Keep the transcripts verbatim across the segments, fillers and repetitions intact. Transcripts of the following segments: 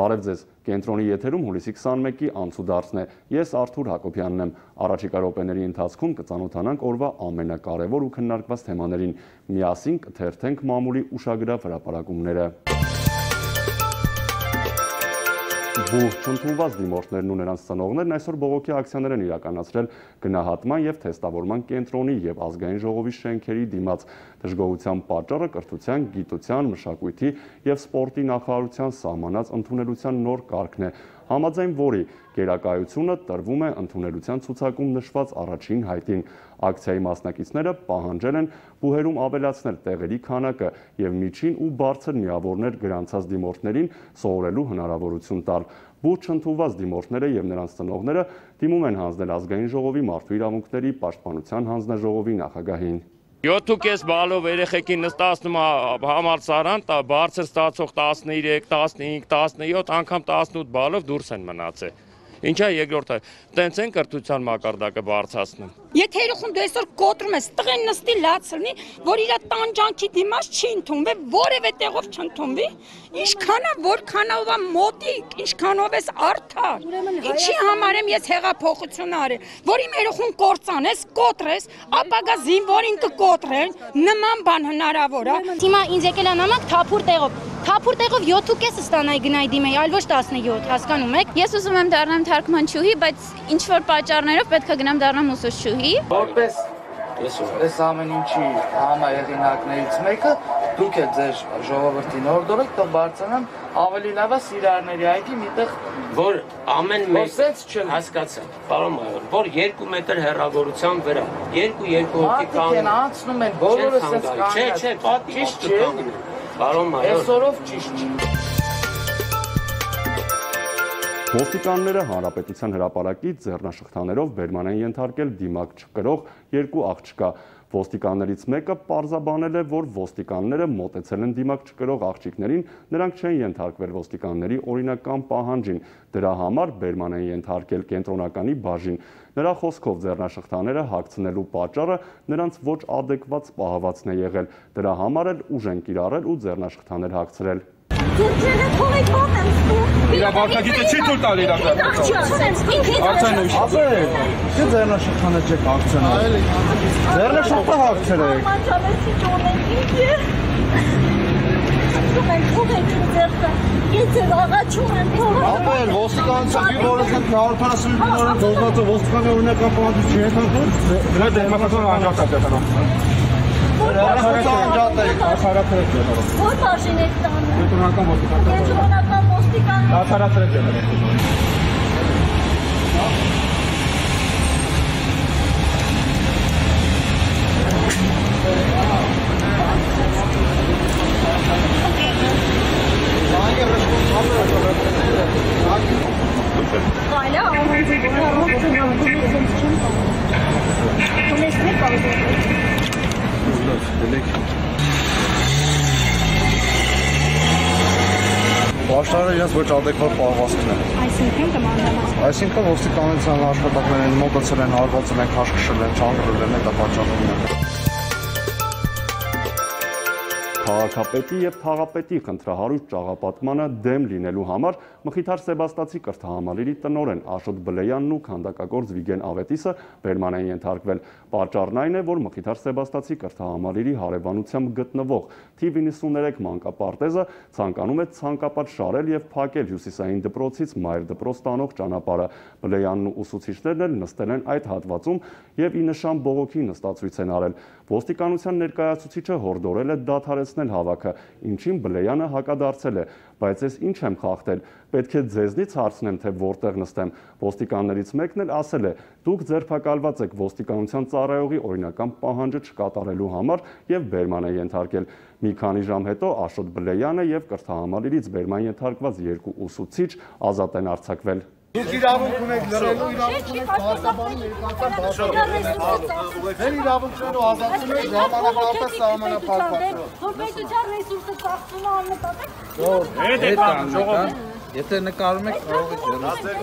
Բարև ձեզ, Կենտրոնի եթերում հուլիսի քսանմեկի անցուդարձն է, ես Արթուր Հակոբյանն եմ, առաջիկա րոպեների ընթացքում կծանոթանանք օրվա ամենակարևոր ու քննարկված թեմաներին, միասին կթերթենք մամուլի ուշագրավ հրապարակումները։ Բուհ չընդունված դիմորդներն ու նրանց ծնողներն այսօր բողոքի ակցիաներ են իրականացրել գնահատման և թեստավորման կենտրոնի և ազգային ժողովի շենքերի դիմաց։ Դժգոհության պատճառը կրթության, գիտության, մշակույթի և սպորտի նախարարության սահմանած ընդունելության նոր կարգն է, համաձայն որի գերակայությունը տրվում է ընդունելության ցուցակում նշված առաջին հայտին։ Ակցիայի մասնակիցները պահանջել են բուհերում ավելացնել տեղերի քանակը և միջին ու բարձր միավորներ գրանցած դիմորդներին սովորելու հնարավորություն տալ։ Բուհ չընդունված դիմորդները և նրանց ծնողները դիմում են հանձնել ազգային ժողովի մարդու իրավունքների պաշտպանության հանձնաժողովի նախագահին։ յոթ բալով երեխեքին նստացնում համալսարան, բարձր ստացող տասներեք, տասնհինգ, տասնյոթ, անգամ տասնութ բալով դուրս են մնացել։ Ինչա երկրորդը, տենց են կրթության մակարդակը բարձրացնում։ Եթե երեխուն դու այսօր կոտրում ես, տղեն նստի լաց լինի, որ իր տանջանքի դիմաց չի ընդունվի, որևէ տեղով չընդունվի, ինչքանա որքանով է մոտիկ, ինչքանով ես արդար։ Ինչի համար եմ ես հեղափոխություն արել, որ իմ երեխուն կործանես, կոտրես, ապագա զինվորին կկոտրեն, նման բան հնարավոր է։ Հիմա ինձ եկել է նամակ թափուր տեղով։ Թափուր տեղով յոթ ու կես ստանայի գնայի դիմեի, այլ ոչ տասնյոթ, հասկանում եք։ Ես ուզում եմ դառնամ թարգմանչուհի, բայց ինչ որ պատճառներով պետք է գնամ դառնամ ուսուցչուհի։ Որպես այս ամեն ինչի համահեղինակներից մեկը, դուք եք ձեր ժողովրդին հորդորեք, թող բարձրանան ավելի լավ է Սիրարների այգի միտեղ, որ ամեն մեկ հասկացա, պարոն մայոր, որ երկու մետր հեռավորության վրա, երկու երկու հոգի կանգնեն։ Մարդիկ են անցնում են, բոլորը սենց կանգնած։ Չէ, չէ, պատիվ կանգնեն։ Պարոն մայոր։ Այսօրով ճիշտ չի։ Ոստիկանները հանրապետության հրապարակից ձեռնաշղթաներով բերման են ենթարկել դիմակ չկրող երկու աղջկա։ Ոստիկաններից մեկը պարզաբանել է, որ ոստիկանները մոտեցել են դիմակ չկրող աղջիկներին, նրանք չեն ենթարկվել ոստիկանների օրինական պահանջին, դրա համար բերման են ենթարկել կենտրոնականի բաժին։ Նրա խոսքով ձեռնաշղթաները հագցնելու պատճառը նրանց ոչ ադեկվատ պահվածն է եղել, դրա համար էլ ուժ են կիրառել ու ձեռնաշղթաներ հագցրել։ Իրավարքագիտը չի թույլ տալ իրականացնել։ Արձանուշ։ Չէ ձեռնաշղթանը չեք հագցնել։ Ձեռնաշղթա հագցրեք։ Ես աղաչում եմ թողը։ Ապել, ոստիկանության որոշակ հարյուր քառասուն դոլարը դողացը ոստիկանի օրինական պահանջից չի հետաքրքրում։ Դրա դերմատական անջատ է դեռ։ Որ բաժին եք տանում։ Կենտրոնական ոստիկան։ Կենտրոնական ոստիկան։ Դասարացրեք եղել։ Այլա ամենից Բաշտարը իրենց ոչ ադեկվատ պահվածքն է։ Այսինքն կմանրամասն։ Այսինքն ոստիկանության աշխատակներն մոտեցել են, հարվածել են, քաշքշել են, չանգրել են, դա պատճառն է։ Քաղաքապետի և թաղապետի խնդրահարույց ճաղապատմանը դեմ լինելու համար Մխիթար Սեբաստացի կրթահամալիրի տնօրեն Աշոտ Բլեյանն ու քանդակագործ Վիգեն Ավետիսը բերման են ենթարկվել։ Պատճառն այն է, որ Մխիթար Սեբաստացի կրթահամալիրի հարևանությամբ գտնվող թիվ իննսուններեք մանկապարտեզը ցանկանում է ցանկապատ շարել և փակել հյուսիսային դպրոցից մայր դպրոց տանող ճանապարհը։ Բլեյանն ու ուսուցիչներն էլ նստել են այդ հատվածում և ի նշան բողոքի նստացույց են արել։ Ոստիկանության ներկայացուցիչը հորդորել է դադարեցնել հավաքը, ինչին Բլեյանը հակադարձել է, բայց ես ինչ եմ խախտել, պետք է ձեզնից հարցնեմ, թե որտեղ նստեմ։ Ոստիկաններից մեկն էլ ասել է, դուք ձերբակալված եք ոստիկանության ծառայողի օրինական պահանջը չկատարելու համար և բերման է ենթարկել։ Մի քանի ժամ հետո Աշոտ Բլեյանը և կրթահամալիրից բերման ենթարկված երկու ուսուցիչ ազատ են արձակվել։ Դուք իրավունք ունեք լրելու, իրավունք ունեք փաստաբանի ներկայացան բաժանում։ Ձեր իրավունքներով ազատում եք ժամանակապես սահմանափակված։ Որ պետության ռեսուրսը ծախսվում է աննպատակ։ Հետ է տան, ժողովուրդ։ Եթե նկարում եք, կարող եք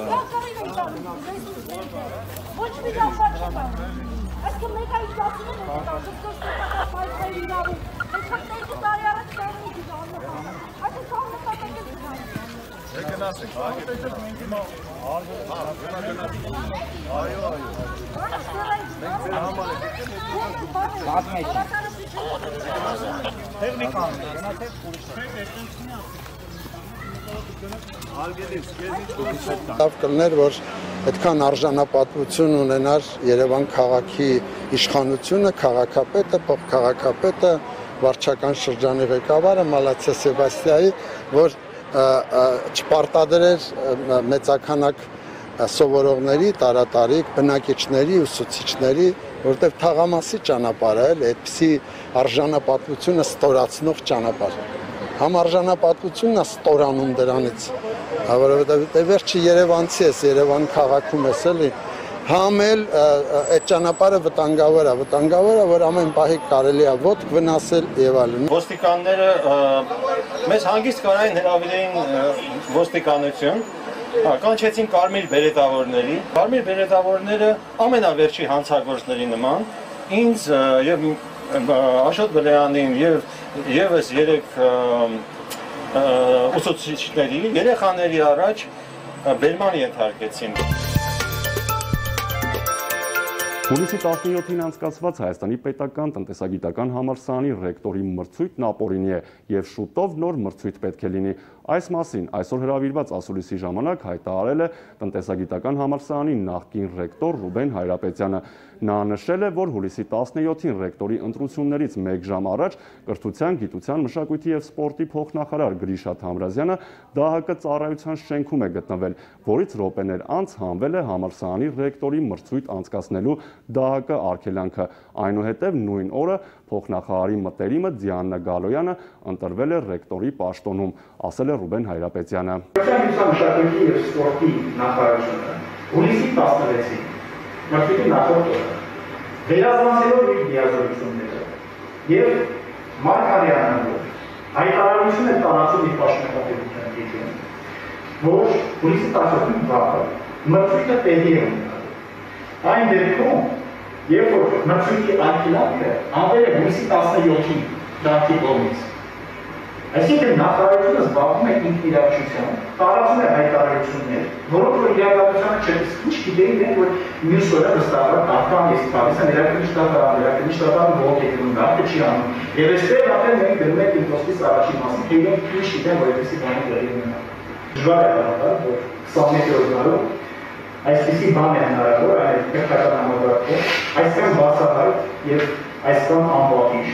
Ոչ մի ճամփա չկա։ Այսինքն մեկ այլ ծախսում են այդ իրավունք։ Այդ խնդիրը տարի առաջ կային դիզայնը։ Այդ կողմը պատկերացնում։ գնացեք, այո, այո։ Մենք ձեր համար ենք։ Տեխնիկան, գնացեք Լավ կլներ, որ այդքան արժանապատվություն ունենար Երևան քաղաքի իշխանությունը, քաղաքապետը, փոխքաղաքապետը, վարչական շրջանի ղեկավարը Մալացիա Սեբաստիայի, որ չպարտադրեր մեծականակ սովորողների, տարատարիք, բնակիչների, ուսուցիչների, որտեղ թաղամասի ճանապարհ է, այդպիսի արժանապատվությունը ստորացնող ճանապարհ։ Համ արժանապատվությունն է ստորանում դրանից, որովհետև վերջը Երևանցի ես, Երևան քաղաքում ես էլի, համ էլ այդ ճանապարհը վտանգավոր է, վտանգավոր է, որ ամեն պահի կարելի է ոտք վնասել եւ այլն։ Ոստիկանները մեզ հանգիստ կանային հրավիրեին ոստիկանություն, կանչեցին կարմիր բերետավորների, կարմիր բերետավորները ամենավերջի հանցագործների նման, ինձ եւ Աշոտ Բլեյանին եւ եւս երեք ուսուցիչների, երեխաների առաջ բերման ենթարկեցին։ Հունիսի տասնյոթին անցկացված Հայաստանի պետական տնտեսագիտական համալսարանի ռեկտորի մրցույթն ապօրինի է եւ շուտով նոր մրցույթ պետք է լինի։ Այս մասին այսօր հրավիրված ասուլիսի ժամանակ հայտարարել է տնտեսագիտական համալսարանի նախկին ռեկտոր Ռուբեն Հայրապետյանը։ Նա նշել է, որ հուլիսի տասնյոթին ռեկտորի ընտրություններից մեկ ժամ առաջ կրթության, գիտության, մշակույթի եւ սպորտի փոխնախարար Գրիշա Թամրազյանը Դահ Կը ծառայության շենքում է գտնվել, որից րոպեներ անց հանվել է համալսարանի ռեկտորի մրցույթ անցկացնելու Դահ Կը արգելանքը։ Այնուհետև նույն օրը փոխնախարարի մտերիմը Դիանա Գալոյանը ընտրվել է ռեկտորի պաշտոնում, ասել է Ռուբեն Հայրապետյանը։ Մշակույթի եւ սպորտի նախարարությունը հուլիսի տասնվեցին մրցույթի նախորդ օրը վերազանցելով իր դիազորությունները եւ Մարգարյանով հայտարարություն է տարածում իր պաշտոնապետության դեպքում, որ հուլիսի տասնօթին վաղը մրցույթը տեղի է ունենալու։ Այն դեպքում, երբ որ մրցույթի արգելանքը անվել է հուլիսի տասնյոթին դատի կողմից, այսինքն նախարարությունը զբաղվում է ինքնիրավչությամբ, տարածում է հայտարարություններ, որոնք որ իրականությանը չգիտեն, չգիտեին են, որ մյուս օրը վստահաբար դատական ես տալիս են ներկայացուցչական, ներկայացուցչական ողջ եկնում, դատը չի անում։ Եվ այստեղ արդեն մենք գրում ենք ինքնոսպիս առաջին մասին, թե իրենք ինչ գիտեն, որ այդպիսի բանի տեղի ունենա։ Դժվար է հավատալ, որ քսանմեկ օրնալով այսպիսի բան է հնարավոր, այդ քրթական համագործակցով, այսքան բացահայտ եւ այսքան անպատիժ։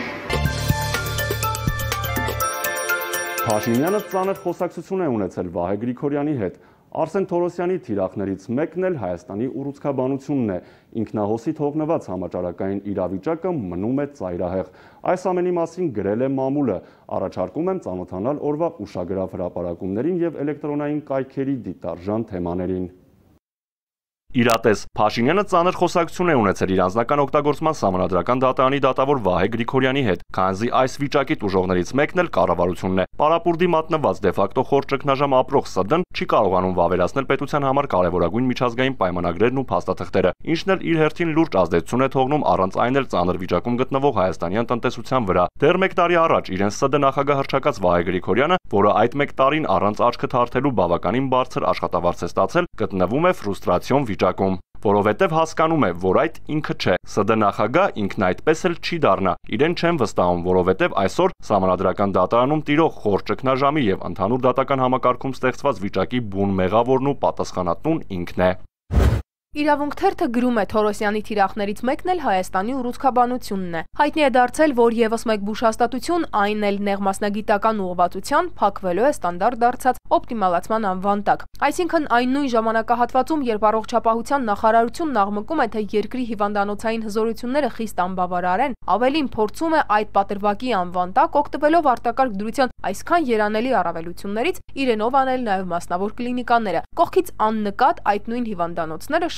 Փաշինյանը ծանր խոսակցություն է ունեցել Վահե Գրիգորյանի հետ։ Արսեն Թորոսյանի թիրախներից մեկն էլ Հայաստանի ուռուցքաբանությունն է։ Ինքնահոսի թողնված համաճարակային իրավիճակը մնում է ծայրահեղ։ Այս ամենի մասին գրել է մամուլը։ Առաջարկում եմ ծանոթանալ օրվա ուշագրավ հրապարակումներին եւ էլեկտրոնային կայքերի դիտարժան թեմաներին։ Իրատես Փաշինյանը ծանր խոսակցություն է ունեցել իր անձնական օգտագործման սահմանադրական դատարանի դատավոր Վահե Գրիգորյանի հետ, քանզի այս վիճակի տուժողներից մեկն էլ կառավարությունն է։ Պարապուրդի մատնված դե ֆակտո խոր ճգնաժամ ապրող ՍԴ-ն չի կարողանում վավերացնել պետության համար կարևորագույն միջազգային պայմանագրերն ու փաստաթղթերը, ինչն էլ իր հերթին լուրջ ազդեցություն է թողնում առանց այն էլ ծանր վիճակում գտնվող հայաստանյան տնտեսության վրա։ Դեռ մեկ տարի առաջ իրենց ՍԴ նախագահ հռչակած Վահե Գրիգորյանը, որը այդ մեկ տարին առանց աչքը թարթելու բավականին բարձր աշխատավարձ է ստացել, գտնվում է ֆրուստրացիոն վիճակում, որովհետև հասկանում է, որ այդ ինքը չէ։ ՍԴ նախագահ ինքն այդպես էլ չի դառնա։ Իրեն չեն վստահում, որովհետև այսօր Սահմանադրական դատարանում տիրող խոր ճգնաժամի եւ ընդհանուր դատական համակարգում ստեղծված վիճակի բուն մեղավորն ու պատասխանատուն ինքն է։ Իրավունք թերթը գրում է Թորոսյանի թիրախներից մեկն էլ Հայաստանի ուռուցքաբանությունն է։ Հայտնի է դարձել, որ եւս մեկ բուժհաստատություն, այն էլ նեղմասնագիտական ուղղվածության, փակվելու է ստանդարտ դարձած օպտիմալացման անվան տակ։ Այսինքն այն նույն ժամանակահատվածում, երբ առողջապահության նախարարությունն աղմկում է, թե երկրի հիվանդանոցային հզորությունները խիստ անբավարար են, ավելին փորձում է այդ պատրվակի անվան տակ օգտվելով արտակարգ դրության այսքան երանելի առավելություններից իրենով անել նաեւ մասնավոր կլինիկաները։ Կողքից աննկատ այդ նույն հիվանդանոցները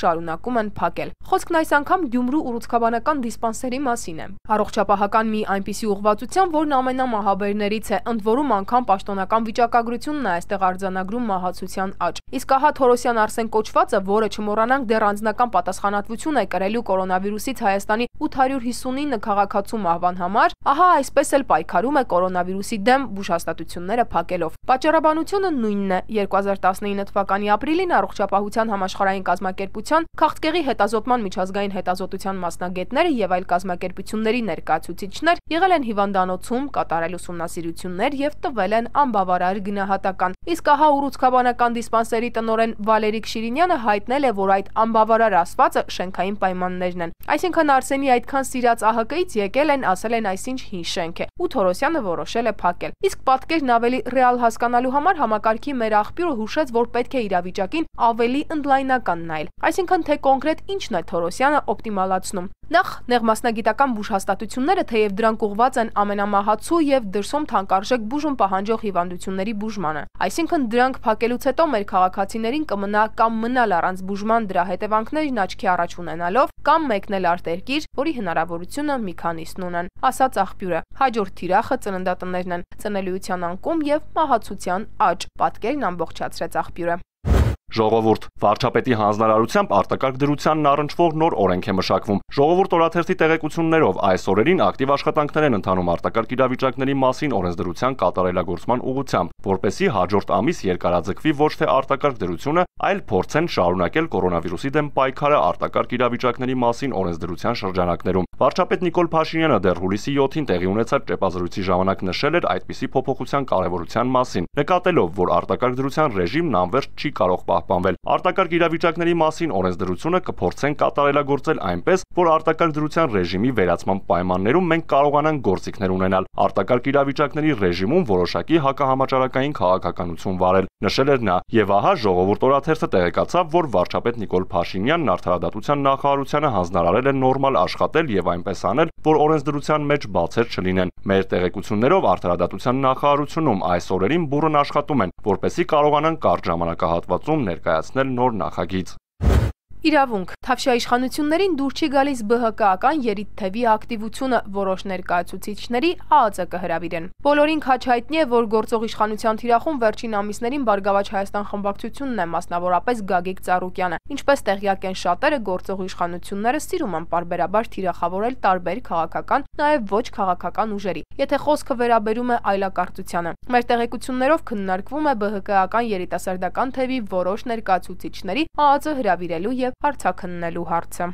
շարունակում են փակել։ Խոսքն այս անգամ Գյումրու ուռուցքաբանական դիսպանսերի մասին է։ Առողջապահական մի այնպիսի ուղղվածության, որն ամենամահաբերներից է, ընդ որում անգամ պաշտոնական վիճակագրությունն է այստեղ արձանագրում մահացության աճ։ Իսկ ահա Թորոսյան Արսեն կոչվածը, որը չմոռանանք դեռ անձնական պատասխանատվություն է կրելու կորոնավիրուսից Հայաստանի ութ հարյուր հիսունինը քաղաքացու մահվան համար, ահա այսպես էլ պայքարում է կորոնավիրուսի դեմ բուժհաստատությունները փակելով։ Պատճառաբանությունը նույնն է։ երկու հազար տասնինը թվականի ապրիլին Առողջապահության համաշխարհային կազմակերպության քաղցկեղի հետազոտման միջազգային հետազոտության մասնագետները եւ այլ կազմակերպությունների ներկայացուցիչներ եղել են հիվանդանոցում, կատարել ուսումնասիրություններ եւ տվել են անբավարար գնահատական։ Իսկ ահա ուռուցքաբանական դիսպանսերի տնօրեն Վալերիկ Շիրինյանը հայտնել է, որ այդ անբավարար ասվածը շենքային պայմաններն են։ Այսինքն Արսենի այդքան սիրած ԱՀԿ-ից եկել են, ասել են այսինչ հին շենք է, ու Թորոսյանը որոշել է փակել։ Իսկ պատկերն ավելի ռեալ հասկանալու համար համակարգի մեր աղբյուրը հուշեց, որ պետք է իրավիճակին ավելի ընդլայնական նայել։ Այսինքն թե կոնկրետ ինչն է Թորոսյանը օպտիմալացնում։ Նախ նեղմասնագիտական բուժհաստատությունները, թեև դրանք ուղղված են ամենամահացու եւ դրսում թանկարժեք բուժում պահանջող հիվանդությունների բուժմանը։ Այսինքն դրանք փակելուց հետո մեր քաղաքացիներին կմնա կամ մնալ առանց բուժման դրա հետևանքներին աչքի առաջ ունենալով, կամ մեկնել արտերկիր, որի հնարավորությունը մի քանիսն ունեն, ասաց աղբյուրը։ Հաջորդ թիրախը ծննդատներն են, ծնելիության անկում եւ մահացության աճ, պատկերն ամբողջացրեց աղբյուրը։ Ժողովուրդ, վարչապետի հանձնարարությամբ արտակարգ դրությանն առնչվող նոր օրենք է մշակվում։ Ժողովուրդ օրաթերթի տեղեկություններով այս օրերին ակտիվ աշխատանքներ են ընթանում արտակարգ իրավիճակների մասին օրենսդրության կատարելագործման ուղղությամբ, որպեսզի հաջորդ ամիս երկարաձգվի ոչ թե արտակարգ դրությունը, այլ փորձեն շարունակել կորոնավիրուսի դեմ պայքարը արտակարգ իրավիճակների մասին օրենսդրության շրջանակներում։ Վարչապետ Նիկոլ Փաշինյանը դեռ հուլիսի յոթին տեղի ունեցած ճեպազրույցի ժամանակ նշել էր այդպիսի փոփոխության կարևորության մասին, նկատելով, որ արտակարգ դրության ռեժիմն անվերջ չի կարող պահպանվել։ Արտակարգ իրավիճակների մասին օրենսդրությունը կփորձեն կատարելագործել այնպես, որ արտակարգ դրության ռեժիմի վերացման պայմաններում մենք կարողանանք գործիքներ ունենալ։ Արտակարգ իրավիճակների ռեժիմում որոշակի հակահամաճարակային քաղաքականություն վարել, նշել էր նա, եւ ահա ժողովուրդ օրաթերթը տեղեկացավ, որ վարչապետ Նիկոլ Փաշինյանն արդարադատության նախարարությանը հանձնարարել է նորմալ աշխատել եւ այնպես անել, որ օրենսդրության մեջ բացեր չլինեն։ Մեր տեղեկություններով արդարադատության նախարարությունում այս օրերին բուռն աշխատում են, որպեսզի կարողանան կարճ ժամանակահատվածում ներկայացնել նոր նախագիծ։ Իրավունք, Թավշյա իշխանություններին դուր չի գալիս ԲՀԿ-ական երիտթևի ակտիվությունը, որոշ ներկայացուցիչների ԱԱԾ կհրավիրեն։ Բոլորին քաջ հայտնի է, որ գործող իշխանության թիրախում վերջին ամիսներին Բարգավաճ Հայաստան խմբակցությունն է, մասնավորապես Գագիկ Ծառուկյանը։ Ինչպես տեղյակ են շատերը, գործող իշխանությունները սիրում են պարբերաբար թիրախավորել տարբեր քաղաքական, նաև ոչ քաղաքական ուժերի, եթե խոսքը վերաբերում է այլակարծությանը։ Մեր տեղեկություններով քննարկվում է ԲՀԿ-ական երիտասարդական թևի որոշ ներկայացուցիչների ԱԱԾ հրավիրելու եւ հարցաքննելու հարցը։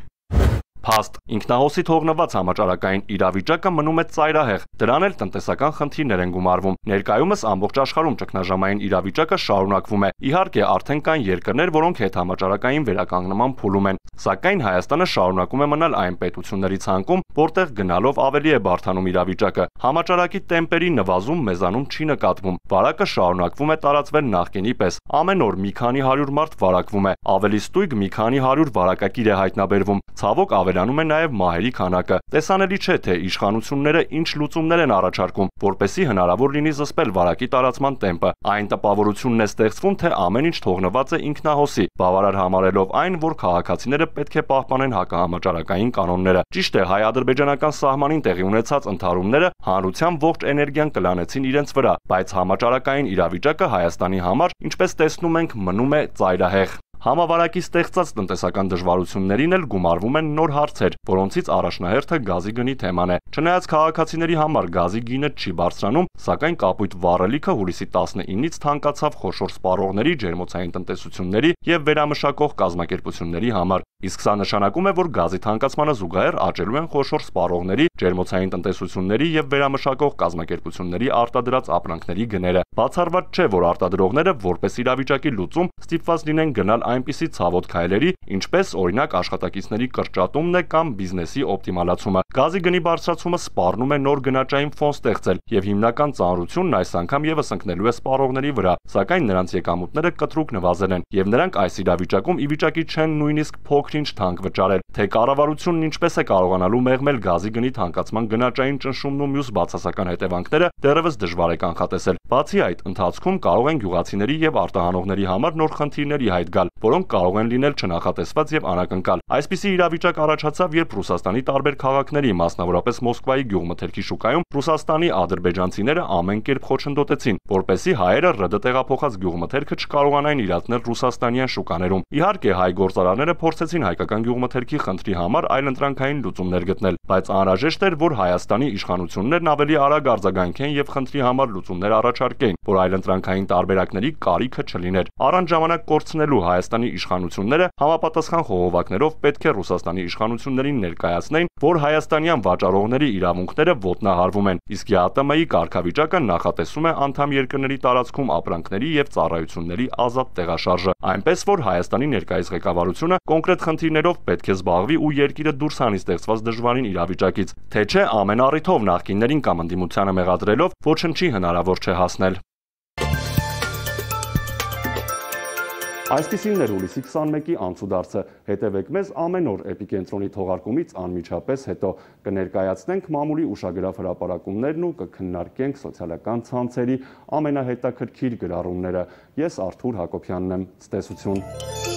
Փաստ, ինքնահոսի թողնված համաճարակային իրավիճակը մնում է ծայրահեղ, դրան էլ տնտեսական խնդիրներ են գումարվում։ Ներկայումս ամբողջ աշխարհում ճգնաժամային իրավիճակը շարունակվում է։ Իհարկե, արդեն կան երկրներ, որոնք հետհամաճարակային վերականգնման փուլում են, սակայն Հայաստանը շարունակում է մնալ այն պետությունների ցանկում, որտեղ գնալով ավելի է բարդանում իրավիճակը։ Համաճարակի տեմպերի նվազում մեզանում չի նկատվում։ Վարակը շարունակվում է տարածվել նախկինի պես։ Ամեն օր մի քանի հարյուր մարդ վարակվում է, ավելի ստույգ մի քանի հարյուր վարակակիր է հայտնաբերվում։ Ցավոք ավելանում է նաև մահերի քանակը։ Տեսանելի չէ, թե իշխանությունները ինչ լուծումներ են առաջարկում, որպեսզի հնարավոր լինի զսպել վարակի տարածման տեմպը։ Այն տպավորությունն է ստեղծվում, թե ամեն ինչ թողնված է ինքնահոսի, բավարար համարելով այն, որ քաղաքացիները պետք է պահպանեն հակահամաճարակային կանոնները։ Ճիշտ է, հայ-ադրբեջանական սահմանին տեղի ունեցած ընդհարումները հանրության ողջ էներգիան կլանեցին իրենց վրա, բայց համաճարակային իրավիճակը Հայաստանի համար, ինչպես տեսնում ենք, մնում է ծայրահեղ։ Համավարակի ստեղծած տնտեսական դժվարություններին էլ գումարվում են նոր հարցեր, որոնցից առաջնահերթը գազի գնի թեման է։ Չնայած քաղաքացիների համար գազի գինը չի բարձրանում, սակայն կապույտ վառելիքը հուլիսի տասնինից թանկացավ խոշոր սպառողների, ջերմոցային տնտեսությունների եւ վերամշակող կազմակերպությունների համար։ Իսկ սա նշանակում է, որ գազի թանկացմանը զուգահեռ աճելու են խոշոր սպառողների, ջերմոցային տնտեսությունների եւ վերամշակող կազմակերպությունների արտադրած ապրանքների գները։ Բացառված չէ, որ արտադրողները որպես իրավիճակի լուծում ստիպված լինեն գնալ այնպիսի ցավոտ քայլերի, ինչպես օրինակ աշխատակիցների կրճատումն է կամ բիզնեսի օպտիմալացումը։ Գազի գնի բարձրացումը սպառնում է նոր գնաճային ֆոն ստեղծել եւ հիմնական ծանրությունն այս անգամ եւս ընկնելու է սպառողների վրա, սակայն նրանց եկամուտները կտրուկ նվազել են եւ նրանք այս իրավիճակում ի վիճակի չեն նույնիսկ փոքրինչ թանկ վճարել։ Թե կառավարությունն ինչպես է կարողանալու մեղմել գազի գնի թանկացման գնաճային ճնշումն ու մյուս բացասական հետևանքները, դեռևս դժվար է կանխատեսել։ Բացի այդ, ընթացքում կարող են գյուղացիների եւ արտահանողների համար նոր խնդիրների հայտ գալ, որոնք կարող են լինել չնախատեսված եւ անակնկալ։ Այսպիսի իրավիճակ առաջացավ, երբ Ռուսաստանի տարբեր քաղաքների, մասնավորապես Մոսկվայի գյուղմթերքի շուկայում Ռուսաստանի ադրբեջանցիները ամեն կերպ խոչընդոտեցին, որպեսզի հայերը ՌԴ տեղափոխած գյուղմթերքը չկարողանային իրացնել ռուսաստանյան շուկաներում։ Իհարկե, հայ գործարանները փորձեցին հայկական գյուղմթերքի խնդրի համար այլընտրանքային լուծումներ գտնել, բայց անհրաժեշտ էր, որ Հայաստանի իշխանություններն ավելի արագ արձագանքեն եւ խնդրի համար լուծումներ առաջարկեին, որ այլընտրանքային տարբերակների կարիքը չլիներ։ Առանց ժամանակ կորցնելու Հայաստանի իշխանությունները համապատասխան խողովակներով պետք է Ռուսաստանի իշխանություններին ներկայացնեին, որ հայաստանյան վաճառողների իրավունքները ոտնահարվում են, իսկ ԵԱՏՄ-ի կարգավիճակը նախատեսում է անդամ երկրների տարածքում ապրանքների եւ ծառայությունների ազատ տեղաշարժը, այնպես որ Հայաստանի ներկայիս ղեկավարությունը կոնկրետ խնդիրներով պետք է զբաղվի ու երկիրը դուրս հանի ստեղծված դժվարին իրավիճակից, թե չէ ամեն առիթով նախկիններին կամ ընդդիմությանը մեղադրելով ոչնչի հնարավոր չէ հասնել։ Այսպիսին էր հուլիսի քսանմեկի անցուդարձը, հետևեք մեզ ամեն օր Էպիկենտրոնի թողարկումից անմիջապես հետո, կներկայացնենք մամուլի ուշագրավ հրապարակումներն ու կքննարկենք սոցիալական ցանցերի ամենահետաքրքիր գրառումները։ Ես Արթուր Հակոբյանն եմ, ցտեսություն։